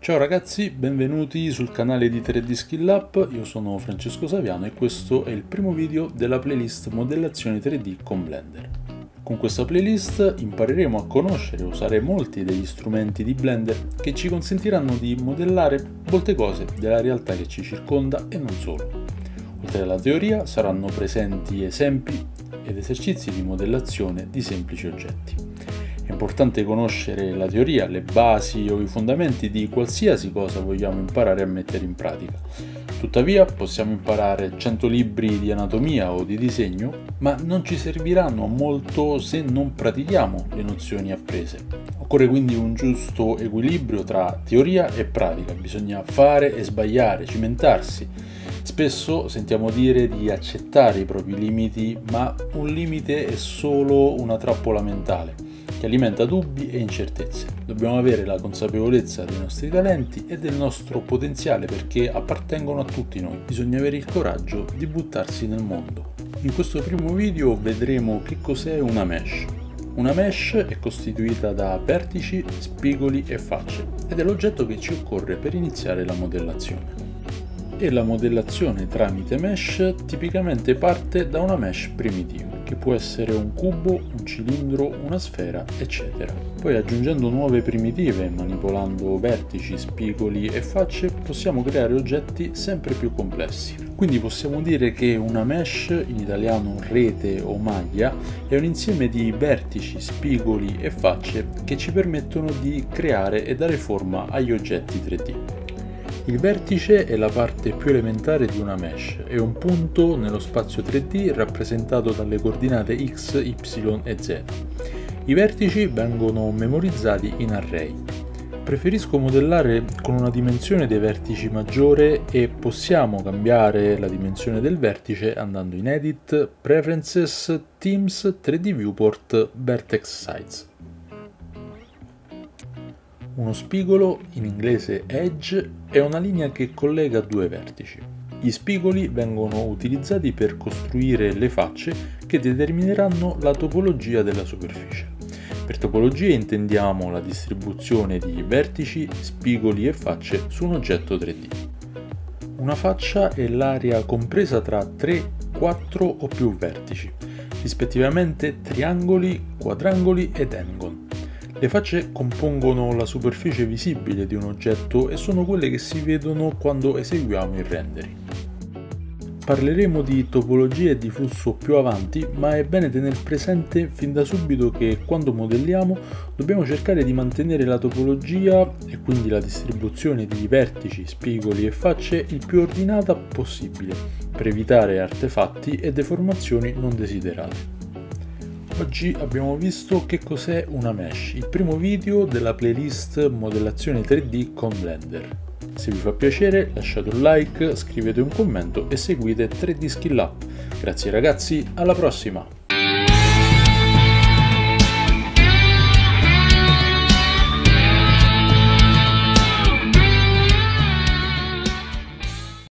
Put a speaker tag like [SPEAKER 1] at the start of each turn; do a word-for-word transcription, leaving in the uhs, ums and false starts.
[SPEAKER 1] Ciao ragazzi, benvenuti sul canale di tre D Skill Up, io sono Francesco Saviano e questo è il primo video della playlist Modellazione tre D con Blender. Con questa playlist impareremo a conoscere e usare molti degli strumenti di Blender che ci consentiranno di modellare molte cose della realtà che ci circonda e non solo. Oltre alla teoria saranno presenti esempi ed esercizi di modellazione di semplici oggetti. È importante conoscere la teoria, le basi o i fondamenti di qualsiasi cosa vogliamo imparare a mettere in pratica. Tuttavia possiamo imparare cento libri di anatomia o di disegno, ma non ci serviranno molto se non pratichiamo le nozioni apprese. Occorre quindi un giusto equilibrio tra teoria e pratica, bisogna fare e sbagliare, cimentarsi. Spesso sentiamo dire di accettare i propri limiti, ma un limite è solo una trappola mentale che alimenta dubbi e incertezze. Dobbiamo avere la consapevolezza dei nostri talenti e del nostro potenziale perché appartengono a tutti noi. Bisogna avere il coraggio di buttarsi nel mondo. In questo primo video vedremo che cos'è una mesh. Una mesh è costituita da vertici, spigoli e facce ed è l'oggetto che ci occorre per iniziare la modellazione. E la modellazione tramite mesh tipicamente parte da una mesh primitiva, che può essere un cubo, un cilindro, una sfera, eccetera. Poi aggiungendo nuove primitive, manipolando vertici, spigoli e facce, possiamo creare oggetti sempre più complessi. Quindi possiamo dire che una mesh, in italiano rete o maglia, è un insieme di vertici, spigoli e facce che ci permettono di creare e dare forma agli oggetti tre D. Il vertice è la parte più elementare di una mesh, è un punto nello spazio tre D rappresentato dalle coordinate x, y e z. I vertici vengono memorizzati in array. Preferisco modellare con una dimensione dei vertici maggiore e possiamo cambiare la dimensione del vertice andando in Edit, Preferences, Themes, tre D Viewport, Vertex Size. Uno spigolo, in inglese edge, è una linea che collega due vertici. Gli spigoli vengono utilizzati per costruire le facce che determineranno la topologia della superficie. Per topologia intendiamo la distribuzione di vertici, spigoli e facce su un oggetto tre D. Una faccia è l'area compresa tra tre, quattro o più vertici, rispettivamente triangoli, quadrangoli ed engon. Le facce compongono la superficie visibile di un oggetto e sono quelle che si vedono quando eseguiamo il rendering. Parleremo di topologia e di flusso più avanti, ma è bene tenere presente fin da subito che quando modelliamo dobbiamo cercare di mantenere la topologia e quindi la distribuzione di vertici, spigoli e facce il più ordinata possibile per evitare artefatti e deformazioni non desiderate. Oggi abbiamo visto che cos'è una mesh, il primo video della playlist Modellazione tre D con Blender. Se vi fa piacere lasciate un like, scrivete un commento e seguite tre D Skill Up. Grazie ragazzi, alla prossima!